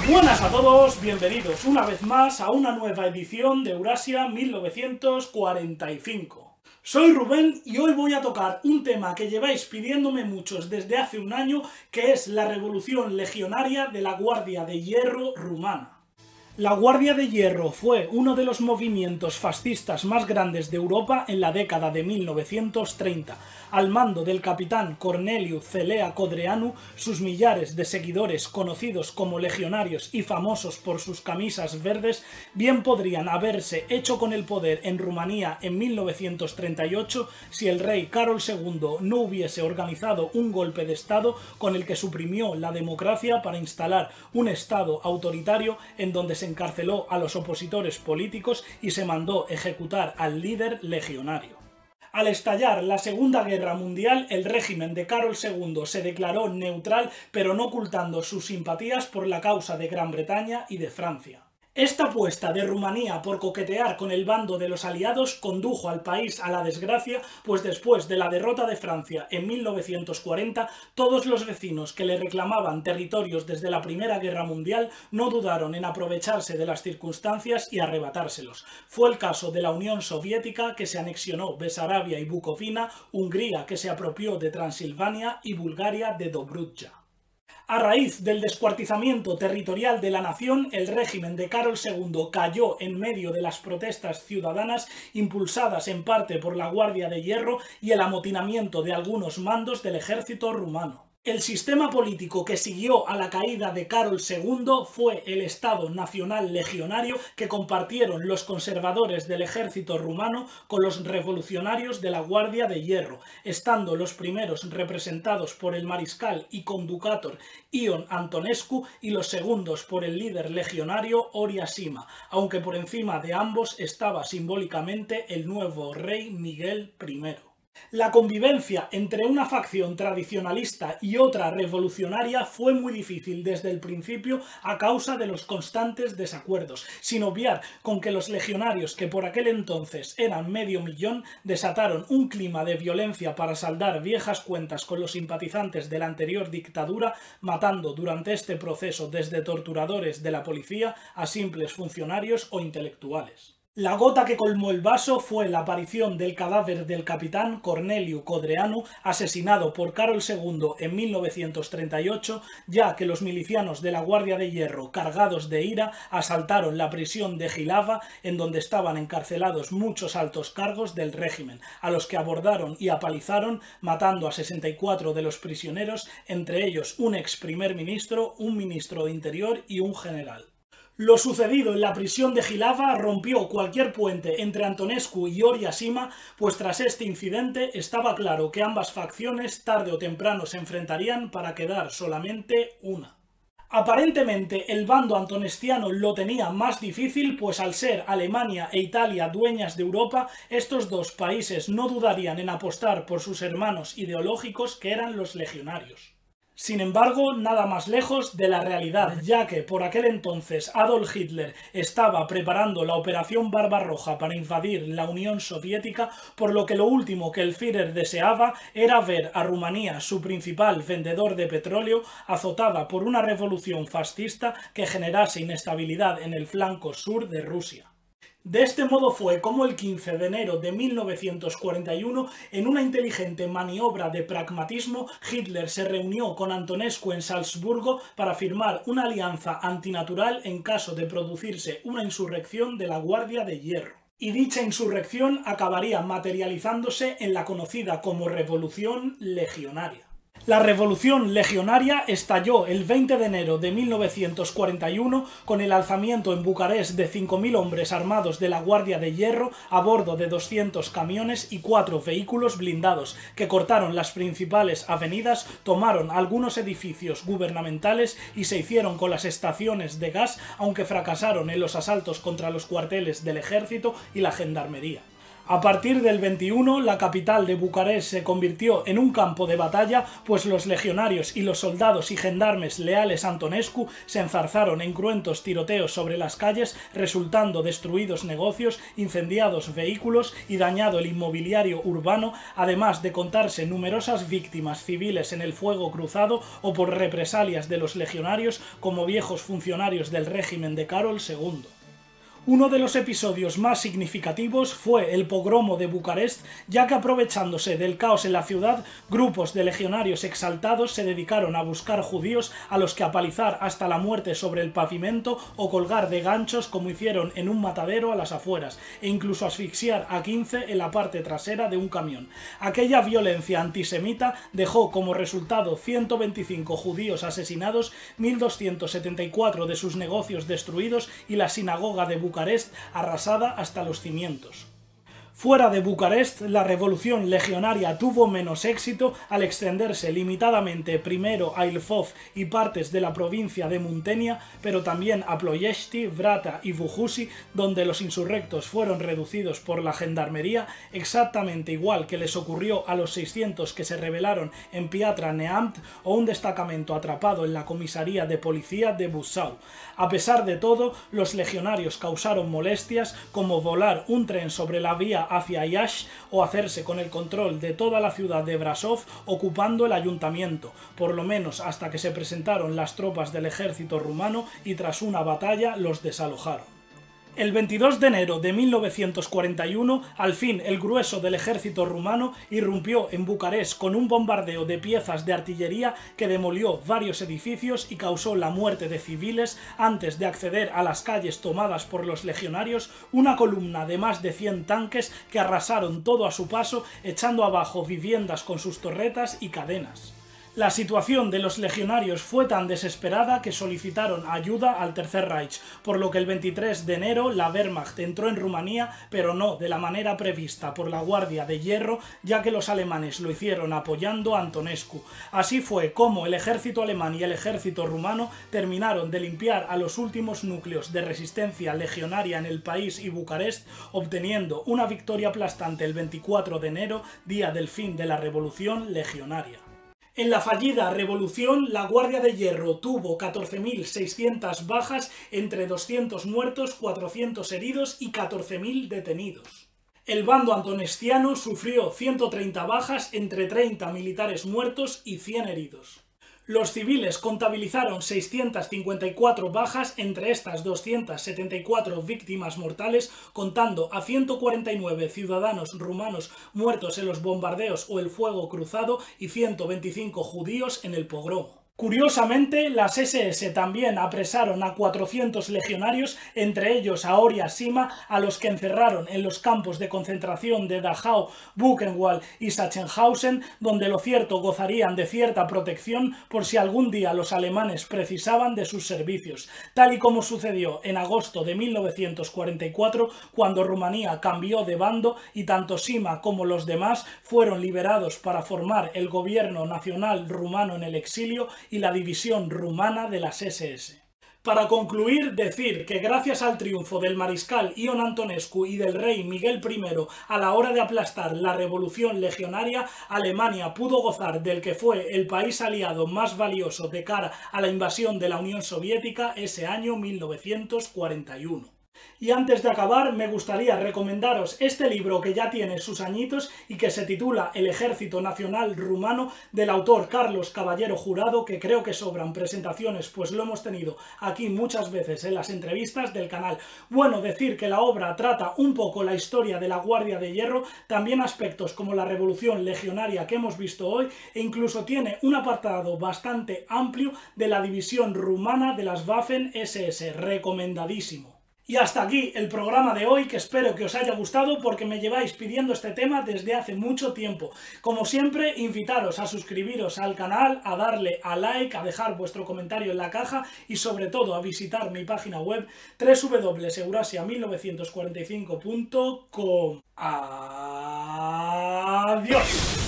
Buenas a todos, bienvenidos una vez más a una nueva edición de Eurasia 1945. Soy Rubén y hoy voy a tocar un tema que lleváis pidiéndome muchos desde hace un año, que es la revolución legionaria de la Guardia de Hierro rumana. La Guardia de Hierro fue uno de los movimientos fascistas más grandes de Europa en la década de 1930. Al mando del capitán Corneliu Celea Codreanu, sus millares de seguidores conocidos como legionarios y famosos por sus camisas verdes, bien podrían haberse hecho con el poder en Rumanía en 1938 si el rey Carol II no hubiese organizado un golpe de estado con el que suprimió la democracia para instalar un estado autoritario en donde se encarceló a los opositores políticos y se mandó ejecutar al líder legionario. Al estallar la Segunda Guerra Mundial, el régimen de Carol II se declaró neutral, pero no ocultando sus simpatías por la causa de Gran Bretaña y de Francia. Esta apuesta de Rumanía por coquetear con el bando de los aliados condujo al país a la desgracia, pues después de la derrota de Francia en 1940, todos los vecinos que le reclamaban territorios desde la Primera Guerra Mundial no dudaron en aprovecharse de las circunstancias y arrebatárselos. Fue el caso de la Unión Soviética, que se anexionó Besarabia y Bucovina, Hungría, que se apropió de Transilvania, y Bulgaria de Dobruja. A raíz del descuartizamiento territorial de la nación, el régimen de Carol II cayó en medio de las protestas ciudadanas impulsadas en parte por la Guardia de Hierro y el amotinamiento de algunos mandos del ejército rumano. El sistema político que siguió a la caída de Carol II fue el Estado Nacional Legionario que compartieron los conservadores del ejército rumano con los revolucionarios de la Guardia de Hierro, estando los primeros representados por el mariscal y conducator Ion Antonescu y los segundos por el líder legionario Horia Sima, aunque por encima de ambos estaba simbólicamente el nuevo rey Miguel I. La convivencia entre una facción tradicionalista y otra revolucionaria fue muy difícil desde el principio a causa de los constantes desacuerdos, sin obviar con que los legionarios, que por aquel entonces eran 500.000, desataron un clima de violencia para saldar viejas cuentas con los simpatizantes de la anterior dictadura, matando durante este proceso desde torturadores de la policía a simples funcionarios o intelectuales. La gota que colmó el vaso fue la aparición del cadáver del capitán Corneliu Codreanu, asesinado por Carol II en 1938, ya que los milicianos de la Guardia de Hierro, cargados de ira, asaltaron la prisión de Jilava, en donde estaban encarcelados muchos altos cargos del régimen, a los que abordaron y apalizaron, matando a 64 de los prisioneros, entre ellos un ex primer ministro, un ministro de Interior y un general. Lo sucedido en la prisión de Jilava rompió cualquier puente entre Antonescu y Horia Sima, pues tras este incidente estaba claro que ambas facciones tarde o temprano se enfrentarían para quedar solamente una. Aparentemente el bando antonesciano lo tenía más difícil, pues al ser Alemania e Italia dueñas de Europa, estos dos países no dudarían en apostar por sus hermanos ideológicos, que eran los legionarios. Sin embargo, nada más lejos de la realidad, ya que por aquel entonces Adolf Hitler estaba preparando la Operación Barbarroja para invadir la Unión Soviética, por lo que lo último que el Führer deseaba era ver a Rumanía, su principal vendedor de petróleo, azotada por una revolución fascista que generase inestabilidad en el flanco sur de Rusia. De este modo fue como el 15 de enero de 1941, en una inteligente maniobra de pragmatismo, Hitler se reunió con Antonescu en Salzburgo para firmar una alianza antinatural en caso de producirse una insurrección de la Guardia de Hierro. Y dicha insurrección acabaría materializándose en la conocida como Revolución Legionaria. La revolución legionaria estalló el 20 de enero de 1941 con el alzamiento en Bucarest de 5.000 hombres armados de la Guardia de Hierro a bordo de 200 camiones y 4 vehículos blindados que cortaron las principales avenidas, tomaron algunos edificios gubernamentales y se hicieron con las estaciones de gas, aunque fracasaron en los asaltos contra los cuarteles del ejército y la gendarmería. A partir del 21, la capital de Bucarest se convirtió en un campo de batalla, pues los legionarios y los soldados y gendarmes leales a Antonescu se enzarzaron en cruentos tiroteos sobre las calles, resultando destruidos negocios, incendiados vehículos y dañado el inmobiliario urbano, además de contarse numerosas víctimas civiles en el fuego cruzado o por represalias de los legionarios como viejos funcionarios del régimen de Carol II. Uno de los episodios más significativos fue el pogromo de Bucarest, ya que aprovechándose del caos en la ciudad, grupos de legionarios exaltados se dedicaron a buscar judíos a los que apalizar hasta la muerte sobre el pavimento o colgar de ganchos como hicieron en un matadero a las afueras, e incluso asfixiar a 15 en la parte trasera de un camión. Aquella violencia antisemita dejó como resultado 125 judíos asesinados, 1274 de sus negocios destruidos y la sinagoga de Bucarest arrasada hasta los cimientos. Fuera de Bucarest, la revolución legionaria tuvo menos éxito al extenderse limitadamente primero a Lvov y partes de la provincia de Muntenia, pero también a Ploiești, Vrata y Vujusi, donde los insurrectos fueron reducidos por la gendarmería, exactamente igual que les ocurrió a los 600 que se rebelaron en Piatra Neamt o un destacamento atrapado en la comisaría de policía de Buzău. A pesar de todo, los legionarios causaron molestias como volar un tren sobre la vía hacia Iași o hacerse con el control de toda la ciudad de Brasov ocupando el ayuntamiento, por lo menos hasta que se presentaron las tropas del ejército rumano y tras una batalla los desalojaron. El 22 de enero de 1941, al fin el grueso del ejército rumano irrumpió en Bucarest con un bombardeo de piezas de artillería que demolió varios edificios y causó la muerte de civiles antes de acceder a las calles tomadas por los legionarios, una columna de más de 100 tanques que arrasaron todo a su paso, echando abajo viviendas con sus torretas y cadenas. La situación de los legionarios fue tan desesperada que solicitaron ayuda al Tercer Reich, por lo que el 23 de enero la Wehrmacht entró en Rumanía, pero no de la manera prevista por la Guardia de Hierro, ya que los alemanes lo hicieron apoyando a Antonescu. Así fue como el ejército alemán y el ejército rumano terminaron de limpiar a los últimos núcleos de resistencia legionaria en el país y Bucarest, obteniendo una victoria aplastante el 24 de enero, día del fin de la revolución legionaria. En la fallida revolución, la Guardia de Hierro tuvo 14.600 bajas, entre 200 muertos, 400 heridos y 14.000 detenidos. El bando antonesciano sufrió 130 bajas, entre 30 militares muertos y 100 heridos. Los civiles contabilizaron 654 bajas, entre estas 274 víctimas mortales, contando a 149 ciudadanos rumanos muertos en los bombardeos o el fuego cruzado y 125 judíos en el pogromo. Curiosamente, las SS también apresaron a 400 legionarios, entre ellos a Oria Sima, a los que encerraron en los campos de concentración de Dachau, Buchenwald y Sachsenhausen, donde lo cierto gozarían de cierta protección por si algún día los alemanes precisaban de sus servicios, tal y como sucedió en agosto de 1944, cuando Rumanía cambió de bando y tanto Sima como los demás fueron liberados para formar el gobierno nacional rumano en el exilio y la división rumana de las SS. Para concluir, decir que gracias al triunfo del mariscal Ion Antonescu y del rey Miguel I a la hora de aplastar la revolución legionaria, Alemania pudo gozar del que fue el país aliado más valioso de cara a la invasión de la Unión Soviética ese año 1941. Y antes de acabar, me gustaría recomendaros este libro que ya tiene sus añitos y que se titula El Ejército Nacional Rumano, del autor Carlos Caballero Jurado, que creo que sobran presentaciones, pues lo hemos tenido aquí muchas veces en las entrevistas del canal. Bueno, decir que la obra trata un poco la historia de la Guardia de Hierro, también aspectos como la revolución legionaria que hemos visto hoy, e incluso tiene un apartado bastante amplio de la división rumana de las Waffen-SS, recomendadísimo. Y hasta aquí el programa de hoy, que espero que os haya gustado porque me lleváis pidiendo este tema desde hace mucho tiempo. Como siempre, invitaros a suscribiros al canal, a darle a like, a dejar vuestro comentario en la caja y sobre todo a visitar mi página web www.eurasia1945.com. ¡Adiós!